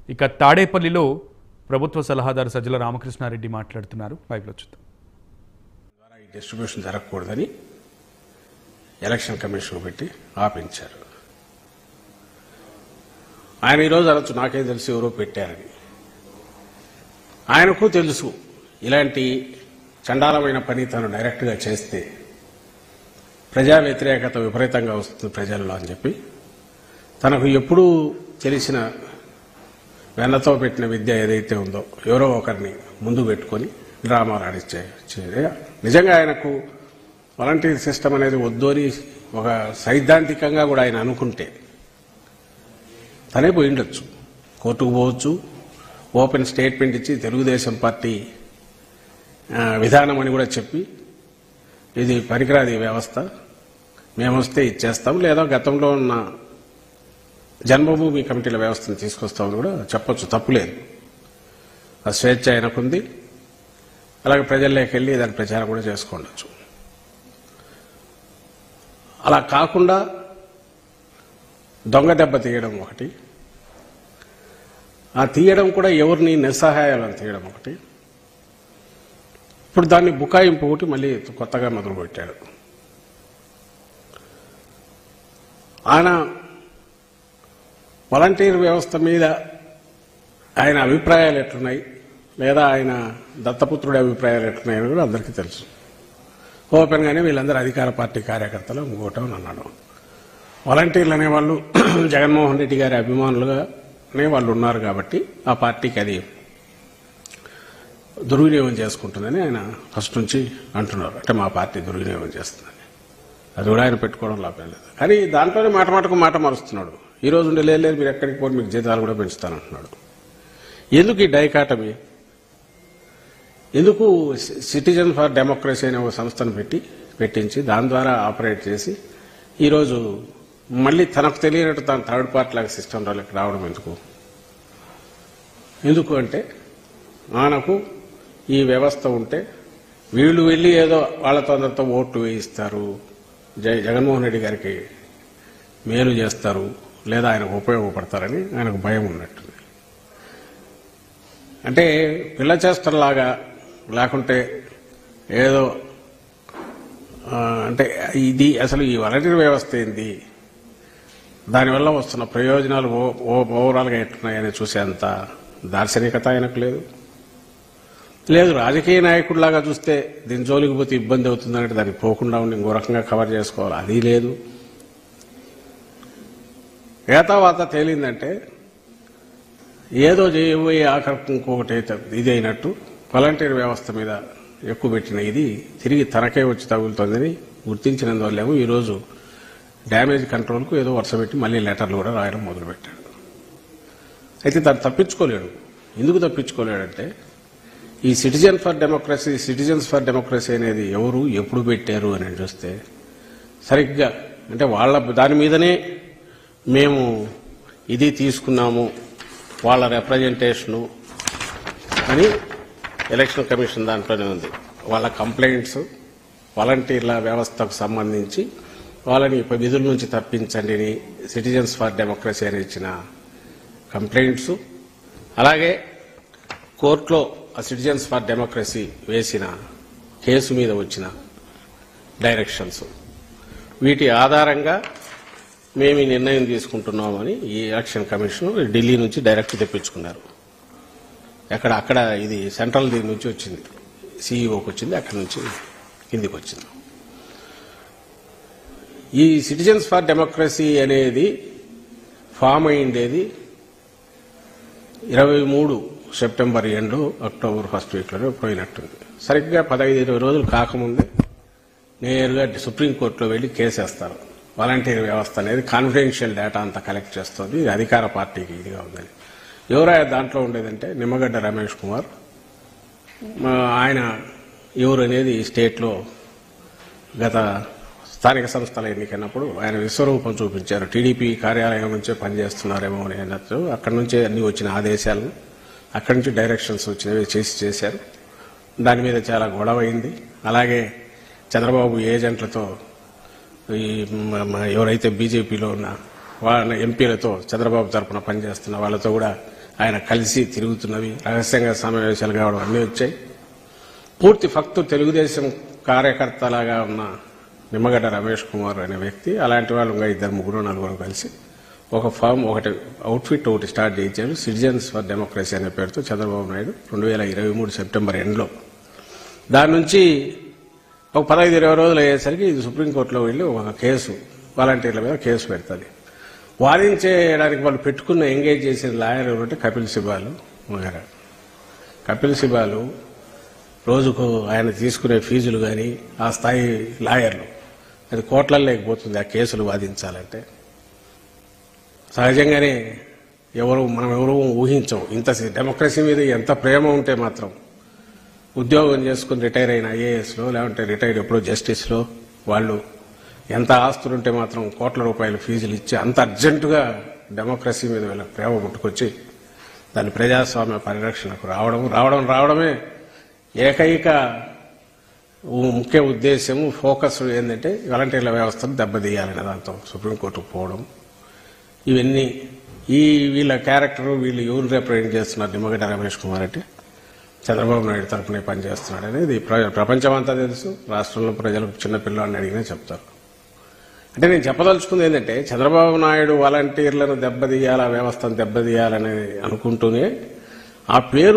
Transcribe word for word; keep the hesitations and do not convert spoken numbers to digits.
ఇక తాడేపల్లిలో ప్రభుత్వ సలహాదారు సజ్జల రామకృష్ణారెడ్డి మాట్లాడుతున్నారు. లైవ్లో చూద్దాం. ద్వారా ఈ డిస్ట్రిబ్యూషన్ జరగకూడదని ఎలక్షన్ కమిషన్ పెట్టి ఆపించారు. ఆయన ఈరోజు అనొచ్చు నాకే తెలుసు ఎవరో పెట్టారని. ఆయనకు తెలుసు ఇలాంటి చండాలమైన పని తను డైరెక్ట్గా చేస్తే ప్రజా వ్యతిరేకత విపరీతంగా వస్తుంది ప్రజల్లో అని చెప్పి తనకు ఎప్పుడూ తెలిసిన వెన్నతో పెట్టిన విద్య ఏదైతే ఉందో ఎవరో ఒకరిని ముందు పెట్టుకొని డ్రామాలు ఆడిచ్చే నిజంగా ఆయనకు వాలంటీర్ సిస్టమ్ అనేది వద్దు అని ఒక సైద్ధాంతికంగా కూడా ఆయన అనుకుంటే తనే పోయి ఉండొచ్చు, కోర్టుకు పోవచ్చు, ఓపెన్ స్టేట్మెంట్ ఇచ్చి తెలుగుదేశం పార్టీ విధానం అని కూడా చెప్పి ఇది పనికిరాది వ్యవస్థ, మేము వస్తే ఇచ్చేస్తాం, లేదా గతంలో ఉన్న జన్మభూమి కమిటీల వ్యవస్థను తీసుకొస్తామని కూడా చెప్పొచ్చు, తప్పులేదు. ఆ స్వేచ్ఛ ఆయనకుంది. అలాగే ప్రజల్లోకి వెళ్ళి దాని ప్రచారం కూడా చేసుకోవచ్చు. అలా కాకుండా దొంగ దెబ్బ తీయడం ఒకటి, ఆ తీయడం కూడా ఎవరిని నిస్సహాయాలను తీయడం ఒకటి. ఇప్పుడు దాన్ని బుకాయింపు ఒకటి మళ్ళీ కొత్తగా మొదలుపెట్టాడు. ఆయన వాలంటీర్ వ్యవస్థ మీద ఆయన అభిప్రాయాలు ఎట్లున్నాయి, లేదా ఆయన దత్తపుత్రుడి అభిప్రాయాలు ఎట్లున్నాయని కూడా అందరికీ తెలుసు. ఓపెన్గానే వీళ్ళందరూ అధికార పార్టీ కార్యకర్తలు ఇంకోటం అన్నాడు. వాలంటీర్లు అనేవాళ్ళు జగన్మోహన్ రెడ్డి గారి అభిమానులుగానే వాళ్ళు ఉన్నారు కాబట్టి ఆ పార్టీకి అది దుర్వినియోగం చేసుకుంటుందని ఆయన ఫస్ట్ నుంచి అంటున్నారు. అంటే మా పార్టీ దుర్వినియోగం చేస్తుందని. అది కూడా ఆయన పెట్టుకోవడం లాభలేదు. కానీ దాంట్లోనే మాట మాటకు మాట మారుస్తున్నాడు. ఈ రోజు ఉండే లేదు మీరు ఎక్కడికి పోయి మీకు జీతాలు కూడా పెంచుతానంటున్నాడు. ఎందుకు ఈ డైకాటమీ? ఎందుకు సిటిజన్ ఫర్ డెమోక్రసీ అనే ఒక సంస్థను పెట్టి పెట్టించి దాని ద్వారా ఆపరేట్ చేసి ఈరోజు మళ్ళీ తనకు తెలియనట్టు తన థర్డ్ పార్టీ లాగా సిస్టంలోకి రావడం ఎందుకు? ఎందుకు అంటే మనకు ఈ వ్యవస్థ ఉంటే వీళ్ళు వెళ్ళి ఏదో వాళ్ళతో అందరితో ఓట్లు వేయిస్తారు, జై జగన్మోహన్ రెడ్డి గారికి మేలు చేస్తారు, లేదా ఆయనకు ఉపయోగపడతారని ఆయనకు భయం ఉన్నట్టుంది. అంటే పిల్ల చేష్టలాగా లేకుంటే ఏదో అంటే ఇది అసలు ఈ వాలంటీర్ వ్యవస్థ ఏంది, దానివల్ల వస్తున్న ప్రయోజనాలు ఓవరాల్గా ఎట్టున్నాయని చూసేంత దార్శనికత ఆయనకు లేదు. లేదు రాజకీయ నాయకుడిలాగా చూస్తే దీని జోలికి పోతే ఇబ్బంది అవుతుందంటే దానికి పోకుండా ఉండి ఇంకో రకంగా కవర్ చేసుకోవాలి, అది లేదు. ఏతావాత తేలిందంటే ఏదో చేయబోయే ఆఖరికి ఇంకొకటి ఇది అయినట్టు వాలంటీర్ వ్యవస్థ మీద ఎక్కువ పెట్టిన ఇది తిరిగి తనకే వచ్చి తగులుతుందని గుర్తించినందువల్లేమో ఈరోజు డ్యామేజ్ కంట్రోల్కు ఏదో వరుస పెట్టి మళ్ళీ లెటర్లు కూడా రాయడం మొదలుపెట్టాడు. అయితే దాన్ని తప్పించుకోలేడు. ఎందుకు తప్పించుకోలేడంటే ఈ citizen for democracy citizens for democracy అనేది ఎవరు ఎప్పుడు పెట్టారు అని చూస్తే సరిగ్గా అంటే వాళ్ళ దాని మీదనే మేము ఇది తీసుకున్నాము వాళ్ళ రిప్రజెంటేషను అని ఎలక్షన్ కమిషన్ దాంట్లోనే ఉంది. వాళ్ళ కంప్లైంట్స్ వాలంటీర్ల వ్యవస్థకు సంబంధించి వాళ్ళని విధుల నుంచి తప్పించండి సిటిజన్స్ ఫర్ డెమోక్రసీ అని ఇచ్చిన కంప్లైంట్స్, అలాగే కోర్టులో ఆ సిటిజన్స్ ఫర్ డెమోక్రసీ వేసిన కేసు మీద వచ్చిన డైరెక్షన్స్, వీటి ఆధారంగా మేము ఈ నిర్ణయం తీసుకుంటున్నామని ఈ ఎలక్షన్ కమిషన్ ఢిల్లీ నుంచి డైరెక్ట్ తెప్పించుకున్నారు. ఎక్కడ అక్కడ ఇది సెంట్రల్ దీని నుంచి వచ్చింది, సీఈఓకి వచ్చింది, అక్కడి నుంచి కిందికి వచ్చింది. ఈ సిటిజన్స్ ఫర్ డెమోక్రసీ అనేది ఫామ్ అయ్యిండేది ఇరవై మూడు సెప్టెంబర్ ఎండు అక్టోబర్ ఫస్ట్ వీక్లోనే పోయినట్టుంది. సరిగ్గా పదహైదు ఇరవై రోజులు కాకముందే నేరుగా సుప్రీంకోర్టులో వెళ్లి కేసేస్తారు. వాలంటీర్ వ్యవస్థ అనేది కాన్ఫిడెన్షియల్ డేటా అంతా కలెక్ట్ చేస్తుంది, ఇది అధికార పార్టీకి ఇదిగా ఉందని. ఎవరైనా దాంట్లో ఉండేదంటే నిమ్మగడ్డ రమేష్ కుమార్. ఆయన ఎవరు అనేది స్టేట్లో గత స్థానిక సంస్థల ఎన్నికైనప్పుడు ఆయన విశ్వరూపం చూపించారు. టీడీపీ కార్యాలయం నుంచే పనిచేస్తున్నారేమో అని అన్నట్టు అక్కడి నుంచే అన్ని వచ్చిన ఆదేశాలు, అక్కడి నుంచి డైరెక్షన్స్ వచ్చినవి చేసి చేశారు. దాని మీద చాలా గొడవ అయింది. అలాగే చంద్రబాబు ఏజెంట్లతో ఈ ఎవరైతే బీజేపీలో ఉన్న వాళ్ళ ఎంపీలతో చంద్రబాబు తరఫున పనిచేస్తున్న వాళ్ళతో కూడా ఆయన కలిసి తిరుగుతున్నవి, రహస్యంగా సమావేశాలు కావడం అన్నీ వచ్చాయి. పూర్తి ఫక్తు తెలుగుదేశం కార్యకర్తలాగా ఉన్న నిమ్మగడ్డ రమేష్ కుమార్ అనే వ్యక్తి, అలాంటి వాళ్ళు ఇంకా ఇద్దరు ముగ్గురు నలుగురు కలిసి ఒక ఫామ్ ఒకటి అవుట్ఫిట్ ఒకటి స్టార్ట్ చేయించారు. సిటిజన్స్ ఫర్ డెమోక్రసీ అనే పేరుతో చంద్రబాబు నాయుడు రెండు వేల ఇరవై మూడు సెప్టెంబర్ ఎండ్లో. దాని నుంచి ఒక పదహైదు ఇరవై రోజులు అయ్యేసరికి ఇది సుప్రీంకోర్టులో వెళ్ళి ఒక కేసు వాలంటీర్ల మీద కేసు పెడుతుంది. వాదించేయడానికి వాళ్ళు పెట్టుకున్న ఎంగేజ్ చేసిన లాయర్ ఎవరంటే కపిల్ సిబాలు వగైరా. కపిల్ సిబాలు రోజుకు ఆయన తీసుకునే ఫీజులు కానీ ఆ స్థాయి లాయర్లు అది కోట్లలో లేకపోతుంది ఆ కేసులు వాదించాలంటే. సహజంగానే ఎవరు మనం ఎవరు ఊహించం ఇంత డెమోక్రసీ మీద ఎంత ప్రేమ ఉంటే మాత్రం ఉద్యోగం చేసుకుని రిటైర్ అయిన ఐఏఎస్లో లేకుంటే రిటైర్ ఎప్పుడో జస్టిస్లో వాళ్ళు ఎంత ఆస్తులుంటే మాత్రం కోట్ల రూపాయల ఫీజులు ఇచ్చి అంత అర్జెంటుగా డెమోక్రసీ మీద వీళ్ళ ప్రేమ పుట్టుకొచ్చి దాని ప్రజాస్వామ్య పరిరక్షణకు రావడం రావడం రావడమే ఏకైక ముఖ్య ఉద్దేశము, ఫోకస్ ఏంటంటే వాలంటీర్ల వ్యవస్థను దెబ్బతీయాలనే దాంతో సుప్రీంకోర్టుకు పోవడం. ఇవన్నీ ఈ వీళ్ళ క్యారెక్టర్ వీళ్ళు ఎవరు రిప్రజెంట్ చేస్తున్నారు నిమ్మగడ్డ రమేష్ కుమార్ అంటే చంద్రబాబు నాయుడు తరఫునే పనిచేస్తున్నాడు అనేది ప్రపంచమంతా తెలుసు. రాష్ట్రంలో ప్రజలు చిన్నపిల్లాడిని అడిగినా చెప్తారు. అంటే నేను చెప్పదలుచుకుంది ఏంటంటే చంద్రబాబు నాయుడు వాలంటీర్లను దెబ్బతీయాల వ్యవస్థను దెబ్బతీయాలని అనుకుంటూనే ఆ పేరు